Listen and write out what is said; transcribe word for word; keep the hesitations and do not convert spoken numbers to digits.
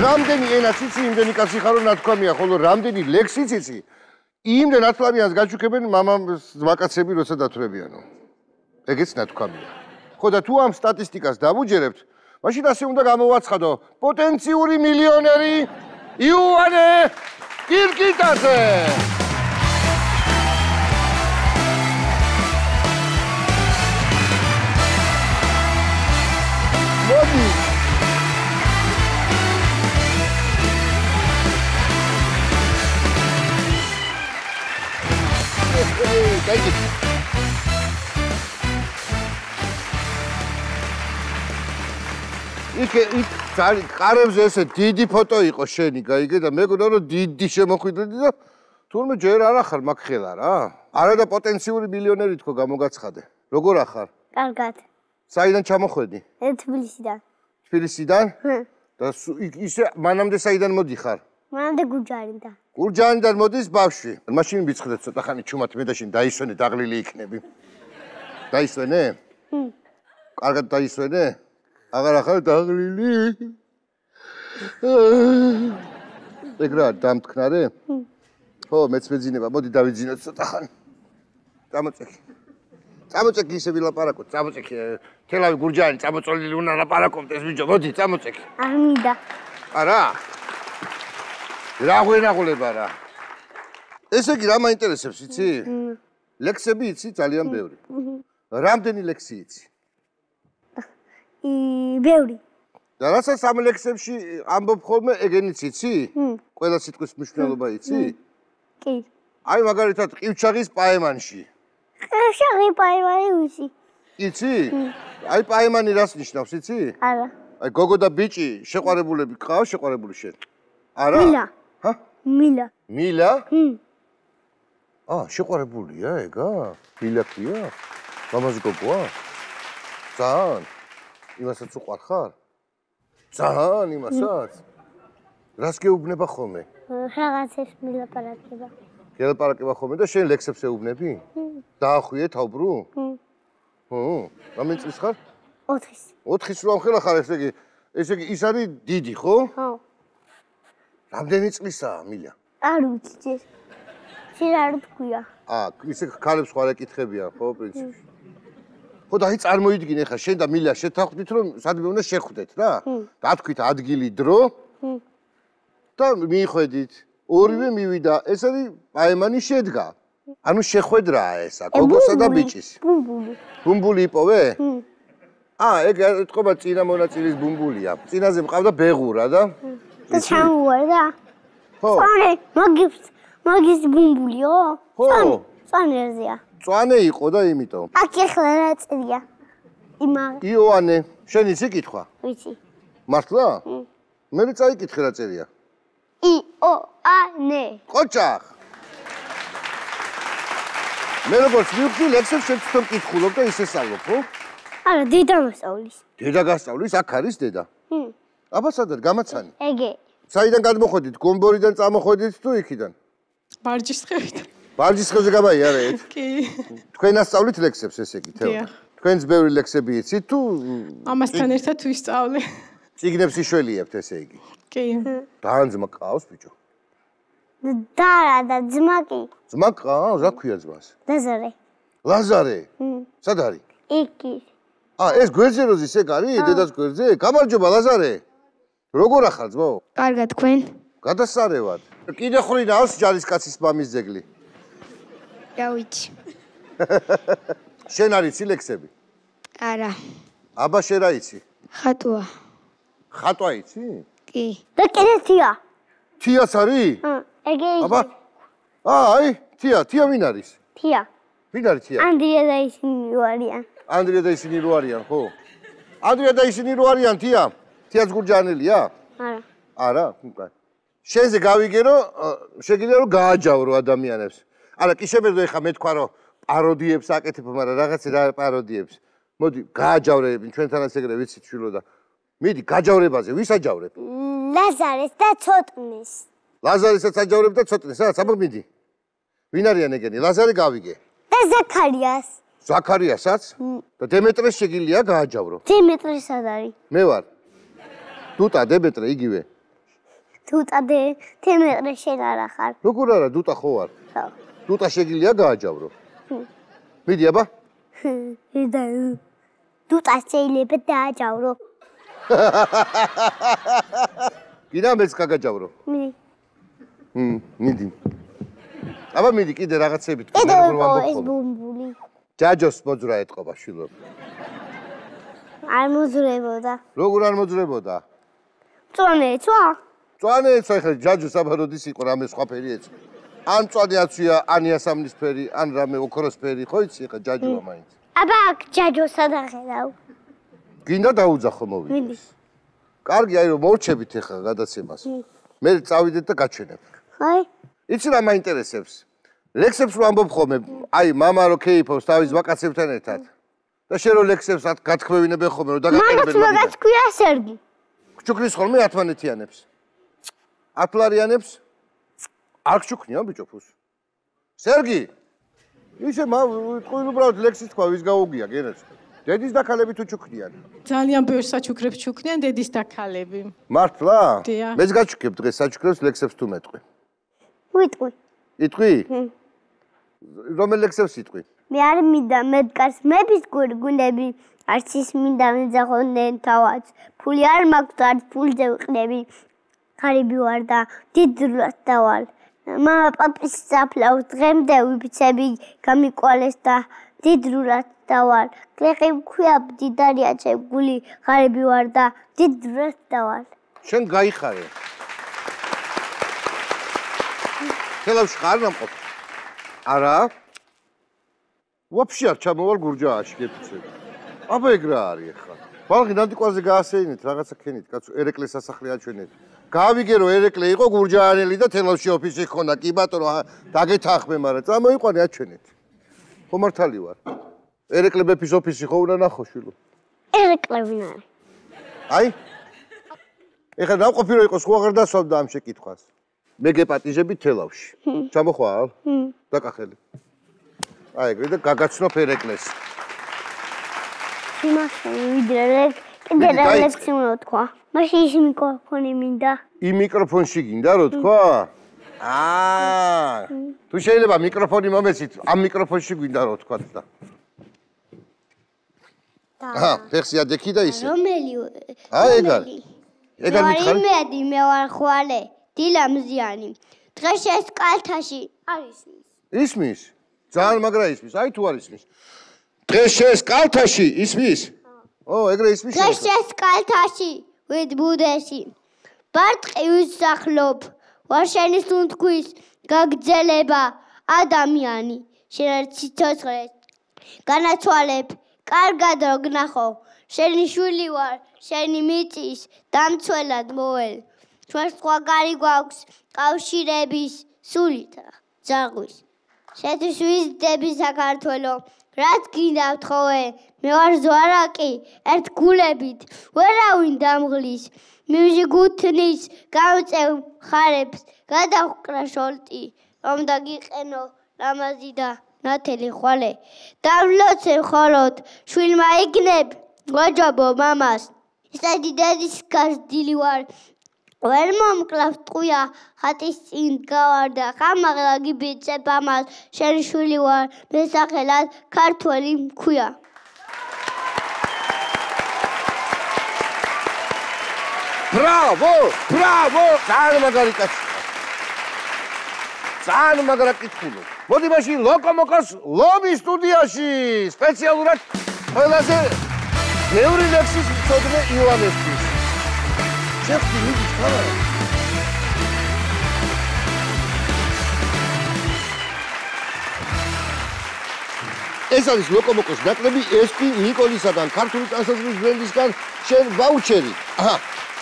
რამდენი ენაც იცი, იმდენი კაცი ხარ, რომ ნათქვამია, ხოლო რამდენი ლექსიც იცი, იმდენ ათლავიანს გაჩუქებენ მამამს ძმაკაცები, როცა დათვრებიანო. ეგეც ნათქვამია. ხო და თუ ამ სტატისტიკას დავუჯერებთ, მაშინ ასე უნდა გამოვაცხადო პოტენციური მილიონერი იოანე კირკიტაძე. მოდი. Thank you. იქ იქ ყარებზე ესე დიდი ფოტო იყო შენი, გაიგე და მეგონა რომ დიდი შემოხვიდრდი და თურმე ჯერ არ ახარ მაგხელა რა. არა და პოტენციური მილიონერი თქო გამოგაცხადე. როგორ ახარ? კარგად. საიდან ჩამოხვედი? თბილისიდან. თბილისიდან? და ისე მანამდე საიდან მოდიხარ? მანამდე გურჯაანიდან. გურჯაანიდან მოდის ბავშვი. მაშინ ვიცხდეთ ცოტა ხანი ჩუმად მე და შენ დაისვენე დაღლილი იქნები. დაისვენე? ჰმ. კარგად დაისვენე? აღარ ახარ დაღლილი. ეგ რა დამთქნარე? ხო, მეც მეძინება, მოდი დავიძინოთ ცოტა ხანი. წამოწექი. წამოწექი ისე ვილაპარაკოთ, წამოწექი. თელავი გურჯაანი წამოწოლილი უნდა ლაპარაკობდეს ბიჭო, მოდი წამოწექი. არ მინდა. არა. რა ღვენაღლება რა. ესე იგი რა მაინტერესებს, იცი? ლექსები იცი ძალიან ბევრი. რამდენი ლექსი იცი? ი ბევრი. და რასაც ამ ლექსებში ამბობ ხოლმე, ეგენიც იცი? ყველა სიტყვის მნიშვნელობა იცი? კი. აი მაგალითად ყივჩაღის პაემანში. ყივჩაღი პაემანი ვიცი. იცი? აი პაემანი რას ნიშნავს, იცი? არა. აი გოგო და ბიჭი შეყვარებულები ყავს, შეყვარებული შენ. არა? მილა. ჰა? მილა. მილა? ჰმ. აა, შეყვარებულია ეგა? მილა ქვია? მამაზი გოგოა? ძალიან. იმასაც უყვარ ხარ? ძალიან იმასაც? რას გეუბნება ხოლმე? რაღაცებს მილაპარაკება. გელაპარაკება ხოლმე და შენ ლექსებს ეუბნები? დაახვიე თავბრუ? ჰმ. რამდენი წლის ხარ? ოთხის. ოთხის რო ამხელა ხარ, ესე იგი, ესე იგი ის არის დიდი, ხო? ხო. რამდენი წლისაა მილა? არ ვიცი ჯერ. შენ არ თქვია. აა, ისე ქალებს ხარ ეკითხებიან, ხო, პრინციპში. ხო და აი წარმოიდგინე ხა შენ და მილა შეთანხმდით რომ სადმე უნდა შეხვდეთ რა? დათქვით ადგილი დრო და მიიხვედით. ორივე მივიდა, ეს არის პაემანი შედგა. ანუ შეხვედრაა ესა, გოგოსა და ბიჭის. ბუმბული. ბუმბული იპოვე? აა, ეგ ეთქობა წინა მონაწილის ბუმბულია. წინაზე მყავდა ბეღურა და და ჩამოვარდა. ხო. წვანე, მაგის მაგის ბუმბულიო? ხო. წვანერზეა. წვანე იყო და იმიტომ. აქ ახლა რა წერია? იმა. იოანე, შენ იცი კითხვა? ვიცი. მართლა? მე წაიკითხე რა წერია. იოანე. ყოჩახ. მე როგორც მივხვდი ლექსებს შენ თვითონ კითხულობ და ისე სწავლობ, ხო? არა, დედა მოსწავლის. დედა გასწავლის, აქ არის დედა. ჰმ. აბა სადარ გამაცანი? ეგე. საიდან გადმოხვედით? გომბორიდან წამოხვედით თუ იქიდან? ბარჯისხევიდან. ბარჯისხევზე გამაიარეთ? კი. თქვენ ასწავლით ლექსებს ესე იგი, თეო? თქვენც ბევრი ლექსები იცით თუ ამასთან ერთად თუ ისწავლე? წიგნებს იშველიებთ ესე იგი? კი. ძალიან ძმა ყავს ბიჭო. დარა და ძმა კი. ძმა ყავს, რა ქვია ძმას? ლაზარე. ლაზარე? სად არის? იქ. აა, ეს გვერდზე როზის ეგ არის? დედას გვერდზე? გამარჯობა ლაზარე. როგორ ახარ ძმაო? კარგად, თქვენ? გადასარევად. კიდე ხრინავს ჯარისკაცის მამის ძეგლი. რა ვიცი. შენ არ იცი ლექსები? არა. აბა შენ რა იცი? ხატვა. ხატვა იცი? კი. და კიდე თია. თიაც არის? ჰმ, ეგე ის. აბა. აა, აი, თია, თია ვინ არის? თია. ვინ არის თია? ანდრია და ისინი რო არიან. ანდრია და ისინი რო არიან, ხო? ანდრია და ისინი რო არიან თია? თიაც გურჯაანელია? არა. არა? უკან. შენზე გავიგე რომ შეგიძლია რომ გააჯავრო ადამიანებს. არა, კი შემეძლო ეხა მე თქვა რომ პაროდიებს აკეთებ, მაგრამ რაღაცე რა პაროდიებს. მოდი, გააჯავრები, ჩვენთანაც ეგრე ვიცით შვილო და მიდი, გაჯავრებაზე, ვის აჯავრებ? ლაზარეს და ცოტნის. ლაზარესაც აჯავრებ და ცოტნეს, რა, აბა მიდი. ვინ არიან ეგენი? ლაზარე გავიგე. და ზაქარიას. ზაქარიასაც? და დემეტრეს შეგიძლია გააჯავრო. დემეტრე სად არის? მე ვარ. დუტა, დემეტრე იგივე. თუტადე თემეყრე შენ არ ახარ. როგორ არა, დუტა ხო ვარ? ხო. დუტა შეგიძლია გააჯავრო. მიდი აბა. და თუტა შეიძლება დააჯავრო. კიდე მეც გაგაჯავრო. მიდი. მ, მიდი. აბა მიდი კიდე რაღაცები თქვი. კიდე ეს ბუმბული. ჯაჯოს მოძრა ეთყობა შვილო. არ მოძრებოდა. როგორ არ მოძრებოდა? წონე ცვა? წვანე ეცა ხა ჯაჯოს აბა როდის იყო რამე სხვა ფერი ეცა. ან წვანე აცვია, ან იასამნის ფერი, ან რამე ოქროს ფერი, ხო იცი ხა ჯაჯოა მაინც. აბა აქ ჯაჯოსა დახედავ. გინდა დაუძახო მოვიდეს. კარგი, აი რომ მორჩებით ახლა გადაცემას. მე წავიდეთ და გაჩვენებ. ხაი? იცი რა მაინტერესებს? ლექსებს რო ამბობ ხოლმე, აი მამა რო ქეიფობს თავის ვაკაცებთან ერთად. და შენ რო ლექსებს გათქმევინებენ ხოლმე რომ დაგაყენებენ მაგას. მაგაც მაგაც ქვია სერგი. გჩუქნის ხოლმე ათმანეთიანებს. ათლარიანებს? არ გჩუქნია ბიჭო ფუს. სერგი. ისე მა თქვენ უბრალოდ ლექსის თქვა ვის გაუგია გენაც. დედის და ქალები თუ ჩუქნიან. ძალიან ბევრ საჩუქრებს ჩუქნიან დედის და ქალები. მართლა? დიახ. მეც გაჩუქებ დღეს საჩუქრებს ლექსებს თუ მეტყვი. ვიტყვი. იტყვი? რომელ ლექსებს იტყვი? მე არ მინდა მედკარს მეფის გუნდები არც ის მინდა მეძახოდნენ თავად. ფული არ მაქვს და არც ფულზე ვიყნები. ღარიბი ვარ და დიდრულად დავალ. მამა პაპის საფლავს დღემდე ვიფიცები გამიკვალეს და დიდრულად დავალ. გლეხი მქვია მდიდარია ჩემ გული ღარიბი ვარ და დიდრულად დავალ. შენ გაიხარე. ხელავში ხარ ნამყოფ? არა? ვაფშე არ ჩამოვალ გურჯააში გეფიცები. აბა ეგ რა არის ახლა? ბალღი ნამდვილად გაასეინეთ რაღაცა ქენით, კაცო, ერეკლეს სასახლე აჩვენეთ. გავიგე რომ ერეკლე იყო გურჯაანელი და თელავში ოფისი ხონდა. კი ბატონო, დაგეთანხმე, მაგრამ წამოიყვანე აჩვენეთ. ხო მართალი ვარ. ერეკლე მეფის ოფისი ხო უნდა ნახო შვილო? ერეკლე ვინ არის? აი? ეხლა ნამყოფი რო იყოს, ხო აღარ დასვამდა ამ შეკითხვას. მე გეპატიჟები თელავში. ჩამოხვალ? დაკახელი. აი ეგრე და გაგაცნობ ერეკლეს. იმასე ვიდრე კიდე რა ლექსი უნდა თქვა. მაშინ ის მიკროფონი მინდა. იმ მიკროფონში გინდა რო თქვა? აა. თუ შეიძლება მიკროფონი მომეცით, ამ მიკროფონში გვინდა რო თქვა და. აჰა, ფეხი ადექი და ისე. რომელი? აი ეგ არის. ეგ არ მითხარი? იმედი მე ვარ ხვალე. დილა მზიანი. დღეს ეს კალთაში არის ის. ისმის? ძალიან მაგრა ისმის. აი თუ არ ისმის. დღეს ეს კალთაში ისმის? ო, ეგრე ისმის. დღეს ეს კალთაში ვით ბუდეში. ბარტყი ვისახლობ. ვარ შენი სუნთქვის გაგძელება ადამიანი. შენ არ ციცოცხლეს. განაცვალებ. კარგად რო გნახო. შენი შვილი ვარ, შენი მიწის დამცველად მოვალ. ჩვენ სხვაგარი გვაქვს კავშირების სულით ძაღვის. შეთვის ვიზდები საქართველო, რაც გინდა ვთხოვე, მე ვარ ზვარაკი, ერთ გულებით, ვერავინ დამღლის, მივჟი გუთნის, გამწევ ხარებს, გადავყრა შოლტი, რომ დაგიყენო ლამაზი და ნათელი ხვალე. დავლოცე მხოლოდ, შვილმა იგნებ, ვაჯობო მამას. ისეთი დედის გაზრდილი ვარ, ვერ მომკლავ ტყუია ხატის წინ გავარდა ხამაღლა გიბიცებ ამას შენ შვილი ვარ მესახელად ქართველი მქვია ბრავო ბრავო ძალიან მაგარი კაცი ძალიან მაგრა კითხულო მოდი მაშინ ლოკომოკოს ლომის სტუდიაში სპეციალურად ყველაზე ბევრი ლექსის მცოდნე ივანესთვის Чехти, видишь, давай. ეს არის ლოკომოკოს ნაკრები, ეს კი ნიკოლისაგან, ქართული ტანსაცმლის ბრენდისგან, შენ ვაუჩერი. აჰა.